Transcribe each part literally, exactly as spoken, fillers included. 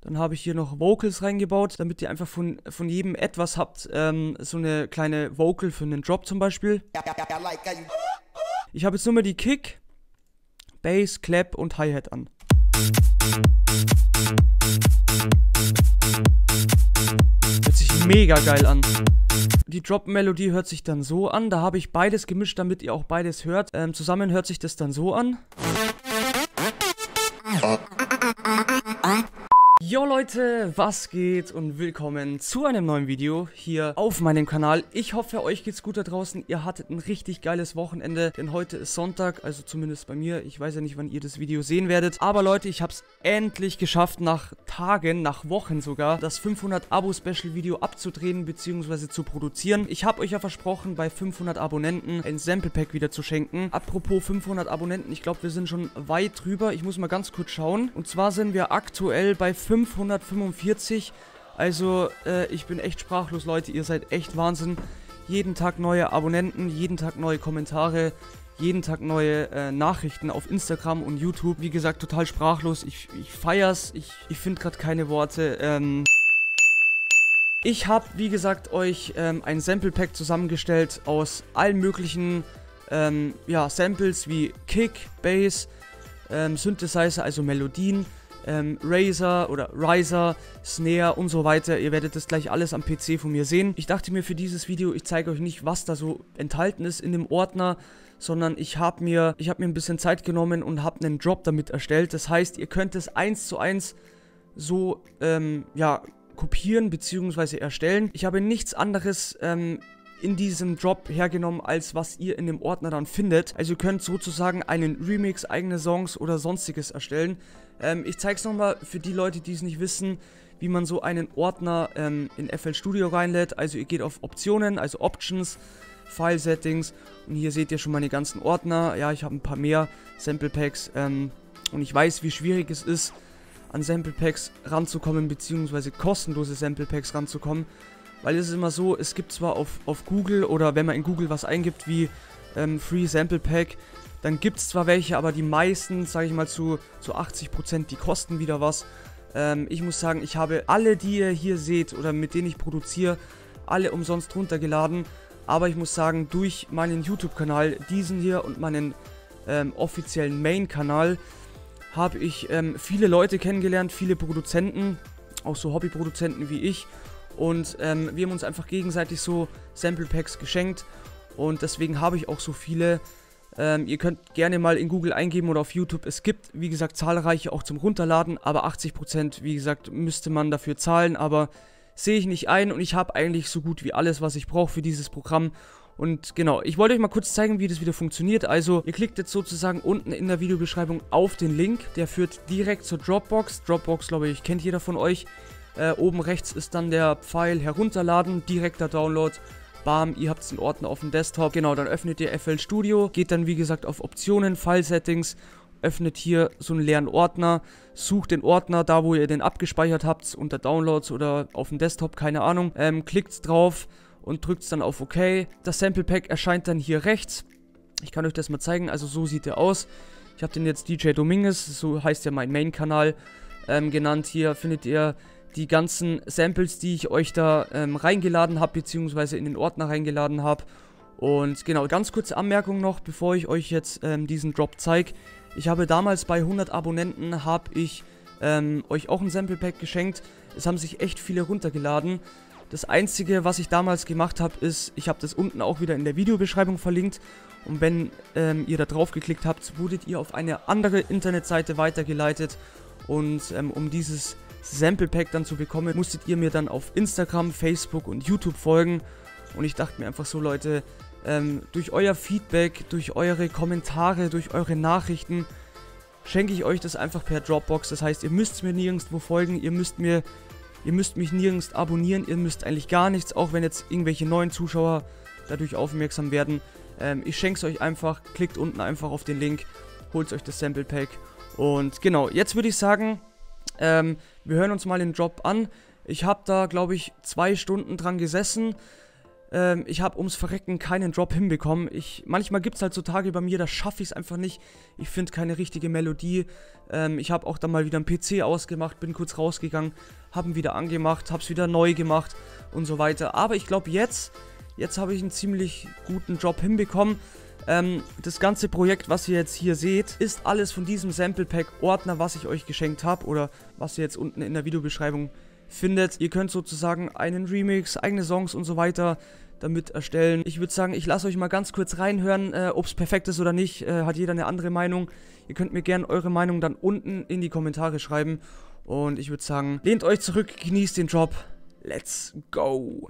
Dann habe ich hier noch Vocals reingebaut, damit ihr einfach von, von jedem etwas habt. Ähm, so eine kleine Vocal für einen Drop zum Beispiel. Ich habe jetzt nur mal die Kick, Bass, Clap und Hi-Hat an. Hört sich mega geil an. Die Drop-Melodie hört sich dann so an. Da habe ich beides gemischt, damit ihr auch beides hört. Ähm, zusammen hört sich das dann so an. Jo Leute, was geht und willkommen zu einem neuen Video hier auf meinem Kanal. Ich hoffe, euch geht's gut da draußen. Ihr hattet ein richtig geiles Wochenende, denn heute ist Sonntag, also zumindest bei mir. Ich weiß ja nicht, wann ihr das Video sehen werdet. Aber Leute, ich habe es endlich geschafft, nach Tagen, nach Wochen sogar, das fünfhundert Abo-Special-Video abzudrehen bzw. zu produzieren. Ich habe euch ja versprochen, bei fünfhundert Abonnenten ein Sample-Pack wieder zu schenken. Apropos fünfhundert Abonnenten, ich glaube, wir sind schon weit drüber. Ich muss mal ganz kurz schauen. Und zwar sind wir aktuell bei fünfhundertfünfundvierzig. Also, äh, ich bin echt sprachlos, Leute. Ihr seid echt Wahnsinn. Jeden Tag neue Abonnenten, jeden Tag neue Kommentare, jeden Tag neue äh, Nachrichten auf Instagram und YouTube. Wie gesagt, total sprachlos. Ich, ich feier's. Ich, ich finde gerade keine Worte. Ähm... Ich habe, wie gesagt, euch ähm, ein Sample-Pack zusammengestellt aus allen möglichen ähm, ja, Samples wie Kick, Bass, ähm, Synthesizer, also Melodien, ähm, Razor oder Riser, Snare und so weiter. Ihr werdet das gleich alles am P C von mir sehen. Ich dachte mir für dieses Video, ich zeige euch nicht, was da so enthalten ist in dem Ordner, sondern ich habe mir, ich habe mir ein bisschen Zeit genommen und habe einen Drop damit erstellt. Das heißt, ihr könnt es eins zu eins so, ähm, ja, kopieren bzw. erstellen. Ich habe nichts anderes ähm, in diesem Drop hergenommen, als was ihr in dem Ordner dann findet. Also ihr könnt sozusagen einen Remix, eigene Songs oder sonstiges erstellen. Ähm, ich zeige es nochmal für die Leute, die es nicht wissen, wie man so einen Ordner ähm, in F L Studio reinlädt. Also ihr geht auf Optionen, also Options, File Settings und hier seht ihr schon meine ganzen Ordner. Ja, ich habe ein paar mehr Sample Packs ähm, und ich weiß, wie schwierig es ist, an Sample Packs ranzukommen, beziehungsweise kostenlose Sample Packs ranzukommen. Weil es ist immer so, es gibt zwar auf, auf Google oder wenn man in Google was eingibt wie ähm, Free Sample Pack, dann gibt es zwar welche, aber die meisten, sage ich mal zu, zu achtzig Prozent, die kosten wieder was. Ähm, ich muss sagen, ich habe alle, die ihr hier seht oder mit denen ich produziere, alle umsonst runtergeladen. Aber ich muss sagen, durch meinen YouTube-Kanal, diesen hier und meinen ähm, offiziellen Main-Kanal, habe ich ähm, viele Leute kennengelernt, viele Produzenten, auch so Hobbyproduzenten wie ich. Und ähm, wir haben uns einfach gegenseitig so Sample Packs geschenkt. Und deswegen habe ich auch so viele. Ähm, ihr könnt gerne mal in Google eingeben oder auf YouTube. Es gibt, wie gesagt, zahlreiche auch zum Runterladen. Aber achtzig Prozent, wie gesagt, müsste man dafür zahlen. Aber sehe ich nicht ein. Und ich habe eigentlich so gut wie alles, was ich brauche für dieses Programm. Und genau, ich wollte euch mal kurz zeigen, wie das wieder funktioniert. Also, ihr klickt jetzt sozusagen unten in der Videobeschreibung auf den Link. Der führt direkt zur Dropbox. Dropbox, glaube ich, kennt jeder von euch. Äh, oben rechts ist dann der Pfeil herunterladen, direkter Download. Bam, ihr habt den Ordner auf dem Desktop. Genau, dann öffnet ihr F L Studio. Geht dann, wie gesagt, auf Optionen, File Settings. Öffnet hier so einen leeren Ordner. Sucht den Ordner, da wo ihr den abgespeichert habt, unter Downloads oder auf dem Desktop, keine Ahnung. Ähm, klickt drauf und drückt dann auf OK. Das Sample Pack erscheint dann hier rechts. Ich kann euch das mal zeigen, also so sieht er aus. Ich habe den jetzt D J Dominguez, so heißt ja mein Main-Kanal, ähm, genannt. Hier findet ihr die ganzen Samples, die ich euch da ähm, reingeladen habe, beziehungsweise in den Ordner reingeladen habe. Und genau, ganz kurze Anmerkung noch, bevor ich euch jetzt ähm, diesen Drop zeige. Ich habe damals bei hundert Abonnenten, habe ich ähm, euch auch ein Sample Pack geschenkt. Es haben sich echt viele runtergeladen. Das Einzige, was ich damals gemacht habe, ist, ich habe das unten auch wieder in der Videobeschreibung verlinkt. Und wenn ähm, ihr da drauf geklickt habt, wurdet ihr auf eine andere Internetseite weitergeleitet. Und ähm, um dieses Sample Pack dann zu bekommen, musstet ihr mir dann auf Instagram, Facebook und YouTube folgen. Und ich dachte mir einfach so, Leute, ähm, durch euer Feedback, durch eure Kommentare, durch eure Nachrichten schenke ich euch das einfach per Dropbox. Das heißt, ihr müsst mir nirgendwo folgen, ihr müsst mir Ihr müsst mich nirgends abonnieren, ihr müsst eigentlich gar nichts, auch wenn jetzt irgendwelche neuen Zuschauer dadurch aufmerksam werden. Ähm, ich schenke es euch einfach, klickt unten einfach auf den Link, holt euch das Sample Pack. Und genau, jetzt würde ich sagen, ähm, wir hören uns mal den Drop an. Ich habe da, glaube ich, zwei Stunden dran gesessen. Ähm, ich habe ums Verrecken keinen Drop hinbekommen. Ich, manchmal gibt es halt so Tage bei mir, da schaffe ich es einfach nicht. Ich finde keine richtige Melodie. Ähm, ich habe auch dann mal wieder einen P C ausgemacht, bin kurz rausgegangen, habe ihn wieder angemacht, habe es wieder neu gemacht und so weiter. Aber ich glaube jetzt, jetzt habe ich einen ziemlich guten Job hinbekommen. Ähm, das ganze Projekt, was ihr jetzt hier seht, ist alles von diesem Sample Pack Ordner, was ich euch geschenkt habe oder was ihr jetzt unten in der Videobeschreibung findet. Ihr könnt sozusagen einen Remix, eigene Songs und so weiter damit erstellen. Ich würde sagen, ich lasse euch mal ganz kurz reinhören, äh, ob es perfekt ist oder nicht. Äh, hat jeder eine andere Meinung. Ihr könnt mir gerne eure Meinung dann unten in die Kommentare schreiben. Und ich würde sagen, lehnt euch zurück, genießt den Job. Let's go!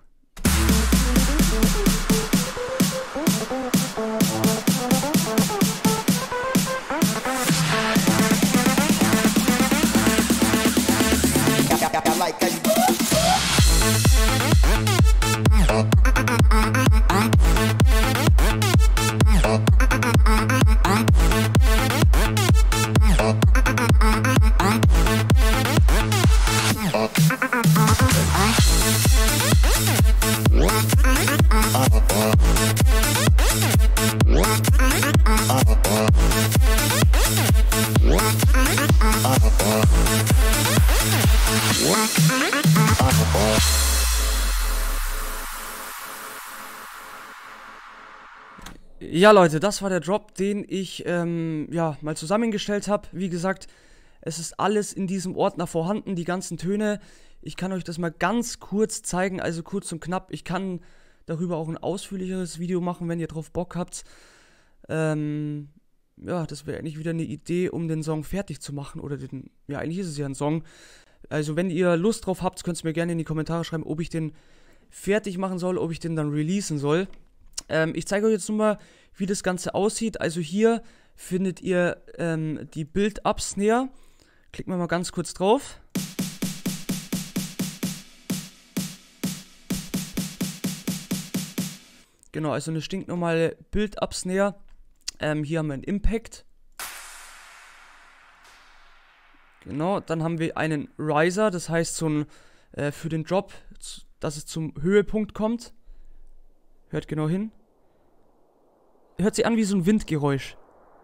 Ja, Leute, das war der Drop, den ich ähm, ja, mal zusammengestellt habe. Wie gesagt, es ist alles in diesem Ordner vorhanden, die ganzen Töne. Ich kann euch das mal ganz kurz zeigen, also kurz und knapp. Ich kann darüber auch ein ausführlicheres Video machen, wenn ihr drauf Bock habt. Ähm, ja, das wäre eigentlich wieder eine Idee, um den Song fertig zu machen. Oder den, ja, eigentlich ist es ja ein Song. Also wenn ihr Lust drauf habt, könnt ihr mir gerne in die Kommentare schreiben, ob ich den fertig machen soll, ob ich den dann releasen soll. Ähm, ich zeige euch jetzt nur mal, wie das Ganze aussieht. Also hier findet ihr ähm, die Build-Up-Snare. Klicken wir mal ganz kurz drauf. Genau, also eine stinknormale Build-Up-Snare. Ähm, hier haben wir einen Impact. Genau, dann haben wir einen Riser, das heißt so ein äh, für den Drop, dass es zum Höhepunkt kommt. Hört genau hin. Hört sich an wie so ein Windgeräusch.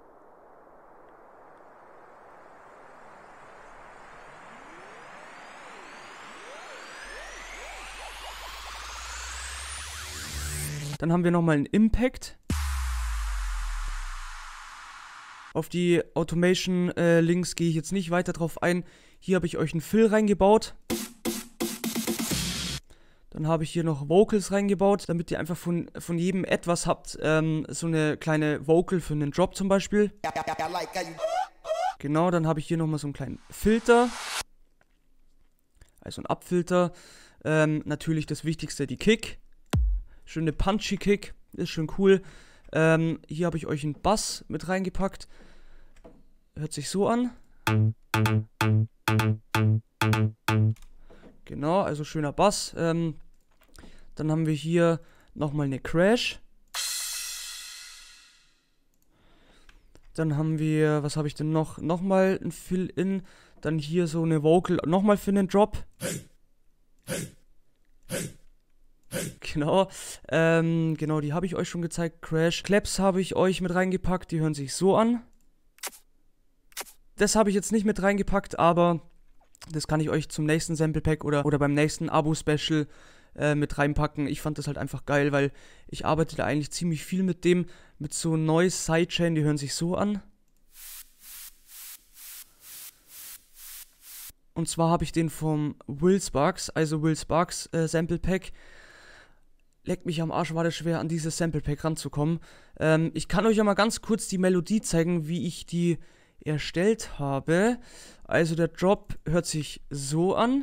Dann haben wir nochmal einen Impact. Auf die Automation-Links äh, gehe ich jetzt nicht weiter drauf ein. Hier habe ich euch einen Fill reingebaut. Dann habe ich hier noch Vocals reingebaut, damit ihr einfach von, von jedem etwas habt. Ähm, so eine kleine Vocal für einen Drop zum Beispiel. Genau, dann habe ich hier nochmal so einen kleinen Filter. Also ein Abfilter. Ähm, natürlich das Wichtigste, die Kick. Schöne punchy Kick, ist schon cool. Ähm, hier habe ich euch einen Bass mit reingepackt. Hört sich so an. Genau, also schöner Bass. Ähm, dann haben wir hier nochmal eine Crash. Dann haben wir, was habe ich denn noch? Nochmal ein Fill-In. Dann hier so eine Vocal, nochmal für einen Drop. Genau, ähm, genau, die habe ich euch schon gezeigt. Crash. Claps habe ich euch mit reingepackt, die hören sich so an. Das habe ich jetzt nicht mit reingepackt, aber das kann ich euch zum nächsten Sample Pack oder, oder beim nächsten Abo-Special äh, mit reinpacken. Ich fand das halt einfach geil, weil ich arbeite da eigentlich ziemlich viel mit dem, mit so Noise Sidechain, die hören sich so an. Und zwar habe ich den vom Will Sparks, also Will Sparks äh, Sample Pack. Leckt mich am Arsch, war das schwer, an dieses Sample Pack ranzukommen. Ähm, ich kann euch ja mal ganz kurz die Melodie zeigen, wie ich die erstellt habe. Also der Drop hört sich so an.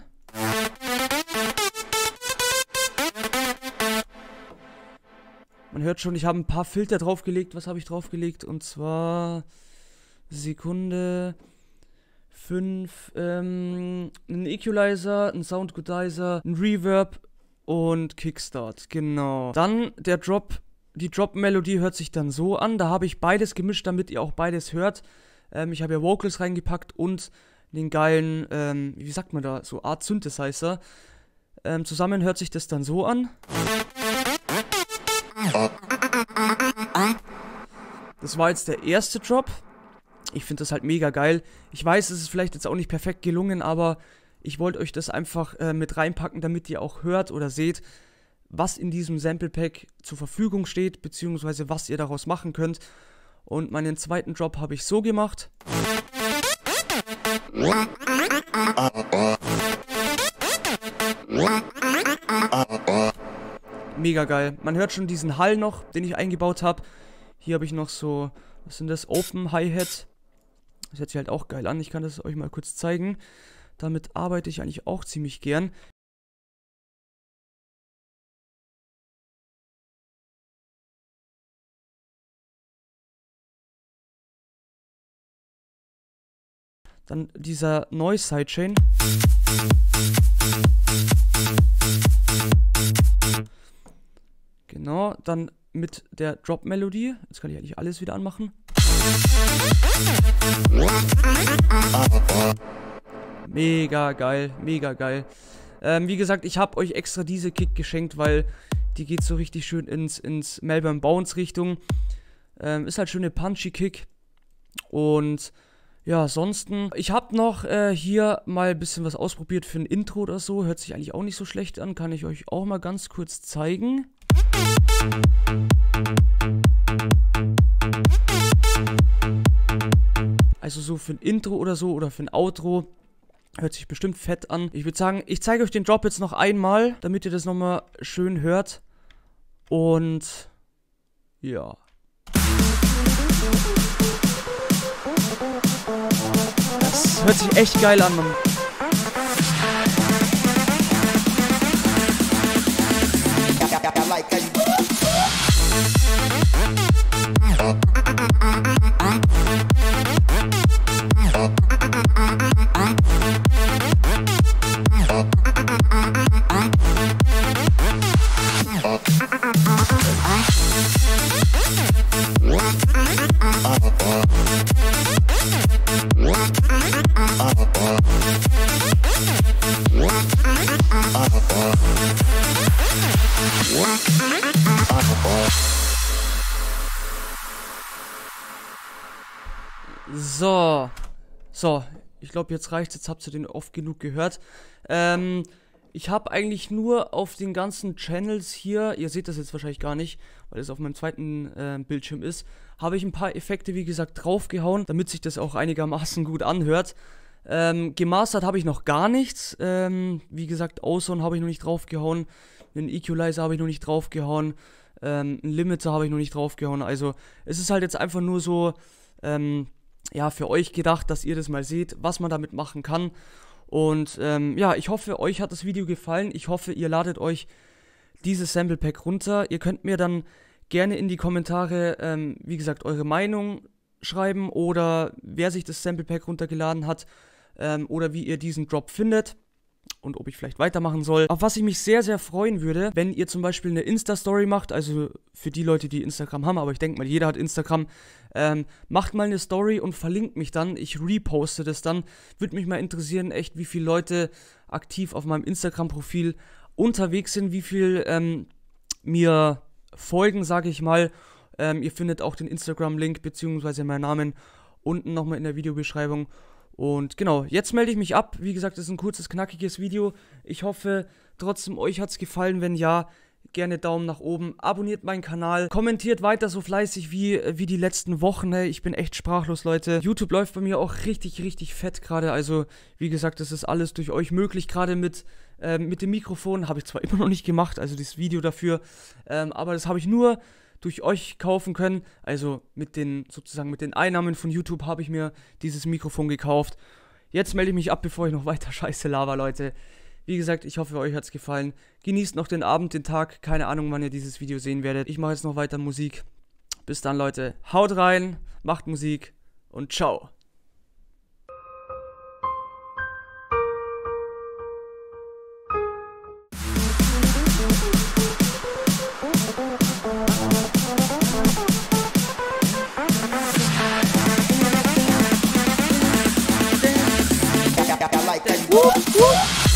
Man hört schon, ich habe ein paar Filter draufgelegt. Was habe ich draufgelegt? Und zwar Sekunde fünf, ähm, ein Equalizer, ein Soundgoodizer, ein Reverb und Kickstart, genau. Dann der Drop, die Drop-Melodie hört sich dann so an. Da habe ich beides gemischt, damit ihr auch beides hört. Ähm, ich habe ja Vocals reingepackt und den geilen, ähm, wie sagt man da, so Art Synthesizer. Ähm, zusammen hört sich das dann so an. Das war jetzt der erste Drop. Ich finde das halt mega geil. Ich weiß, es ist vielleicht jetzt auch nicht perfekt gelungen, aber ich wollte euch das einfach äh, mit reinpacken, damit ihr auch hört oder seht, was in diesem Sample Pack zur Verfügung steht, beziehungsweise was ihr daraus machen könnt. Und meinen zweiten Drop habe ich so gemacht. Mega geil. Man hört schon diesen Hall noch, den ich eingebaut habe. Hier habe ich noch so, was sind das? Open Hi-Hat. Das hört sich halt auch geil an. Ich kann das euch mal kurz zeigen. Damit arbeite ich eigentlich auch ziemlich gern. Dann dieser Noise Sidechain. Genau, dann mit der Drop-Melodie. Jetzt kann ich eigentlich alles wieder anmachen. Mega geil, mega geil. Ähm, wie gesagt, ich habe euch extra diese Kick geschenkt, weil die geht so richtig schön ins, ins Melbourne Bounce Richtung. Ähm, ist halt schöne punchy Kick. Und ja, ansonsten, ich habe noch äh, hier mal ein bisschen was ausprobiert für ein Intro oder so. Hört sich eigentlich auch nicht so schlecht an. Kann ich euch auch mal ganz kurz zeigen. Also so für ein Intro oder so oder für ein Outro. Hört sich bestimmt fett an. Ich würde sagen, ich zeige euch den Drop jetzt noch einmal, damit ihr das nochmal schön hört. Und ja. Das hört sich echt geil an, Mann. So, so, ich glaube jetzt reicht's, jetzt habt ihr den oft genug gehört. Ähm, ich habe eigentlich nur auf den ganzen Channels hier, ihr seht das jetzt wahrscheinlich gar nicht, weil es auf meinem zweiten äh, Bildschirm ist, habe ich ein paar Effekte, wie gesagt, draufgehauen, damit sich das auch einigermaßen gut anhört. Ähm, gemastert habe ich noch gar nichts, ähm, wie gesagt, Ozone habe ich noch nicht draufgehauen, einen Equalizer habe ich noch nicht draufgehauen, ähm, einen Limiter habe ich noch nicht draufgehauen, also es ist halt jetzt einfach nur so, ähm, ja, für euch gedacht, dass ihr das mal seht, was man damit machen kann. Und ähm, ja, ich hoffe, euch hat das Video gefallen. Ich hoffe, ihr ladet euch dieses Sample Pack runter. Ihr könnt mir dann gerne in die Kommentare, ähm, wie gesagt, eure Meinung schreiben oder wer sich das Sample Pack runtergeladen hat ähm, oder wie ihr diesen Drop findet. Und ob ich vielleicht weitermachen soll. Auf was ich mich sehr, sehr freuen würde, wenn ihr zum Beispiel eine Insta-Story macht, also für die Leute, die Instagram haben, aber ich denke mal, jeder hat Instagram, ähm, macht mal eine Story und verlinkt mich dann, ich reposte das dann. Würde mich mal interessieren, echt, wie viele Leute aktiv auf meinem Instagram-Profil unterwegs sind, wie viel ähm, mir folgen, sage ich mal. Ähm, ihr findet auch den Instagram-Link bzw. meinen Namen unten nochmal in der Videobeschreibung. Und genau, jetzt melde ich mich ab. Wie gesagt, das ist ein kurzes, knackiges Video. Ich hoffe, trotzdem euch hat es gefallen. Wenn ja, gerne Daumen nach oben. Abonniert meinen Kanal. Kommentiert weiter so fleißig wie, wie die letzten Wochen. Hey, ich bin echt sprachlos, Leute. YouTube läuft bei mir auch richtig, richtig fett gerade. Also, wie gesagt, das ist alles durch euch möglich. Gerade mit, ähm, mit dem Mikrofon habe ich zwar immer noch nicht gemacht, also das Video dafür. Ähm, aber das habe ich nur durch euch kaufen können, also mit den, sozusagen mit den Einnahmen von YouTube habe ich mir dieses Mikrofon gekauft. Jetzt melde ich mich ab, bevor ich noch weiter Scheiße laber, Leute. Wie gesagt, ich hoffe, euch hat es gefallen. Genießt noch den Abend, den Tag, keine Ahnung, wann ihr dieses Video sehen werdet. Ich mache jetzt noch weiter Musik. Bis dann, Leute. Haut rein, macht Musik und ciao. Whoop,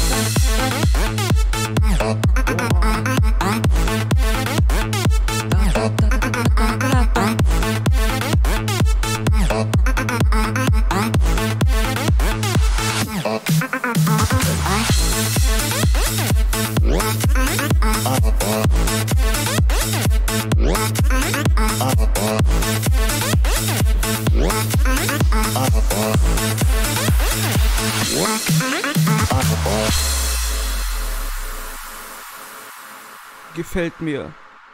whoop. Gefällt mir.